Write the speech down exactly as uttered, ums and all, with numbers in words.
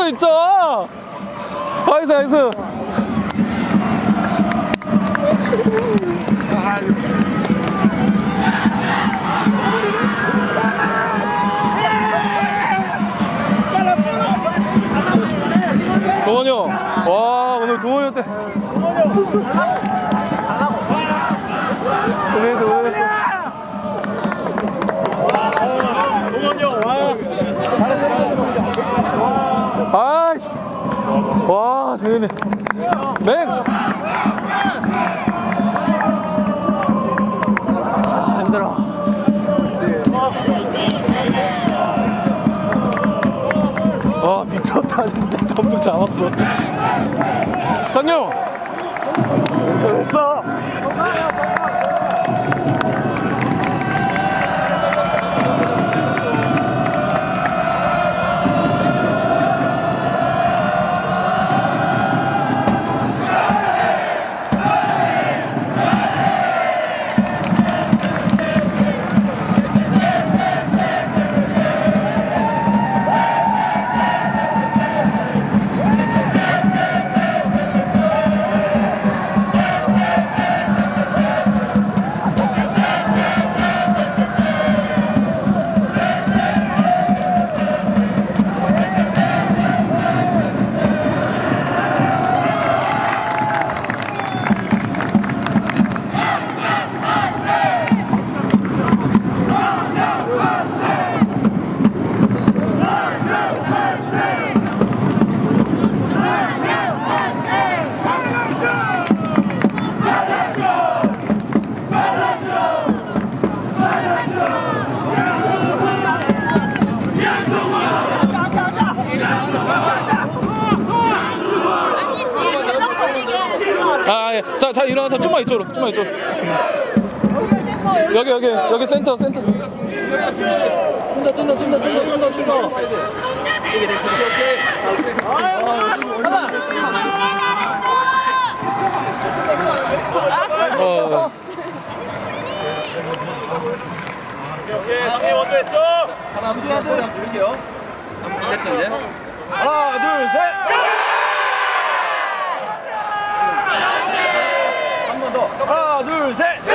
또 있죠. 나이스 나이스. 동원이 형, 와 오늘 동원이 형 때 고생했어 고생했어. 동원이 형 와. 아이씨, 와 재밌네. 맨. 아, 힘들어. 와 미쳤다 진짜. 전북 잡았어. 선영 됐어 됐어. 아, 예. 자, 자 일어나서 좀만 이쪽으로, 좀만 이쪽으로. 여기, 여기, 여기 센터, 센터. 뛴다, 뛴다, 뛴다, 뛴다, 뛴다, 뛴다. 어. 오케이, 삼십 먼저 했죠? 하나, 둘, 셋, 한번 줄게요. 됐죠, 이제? 하나, 둘, 셋! 하나 둘 셋.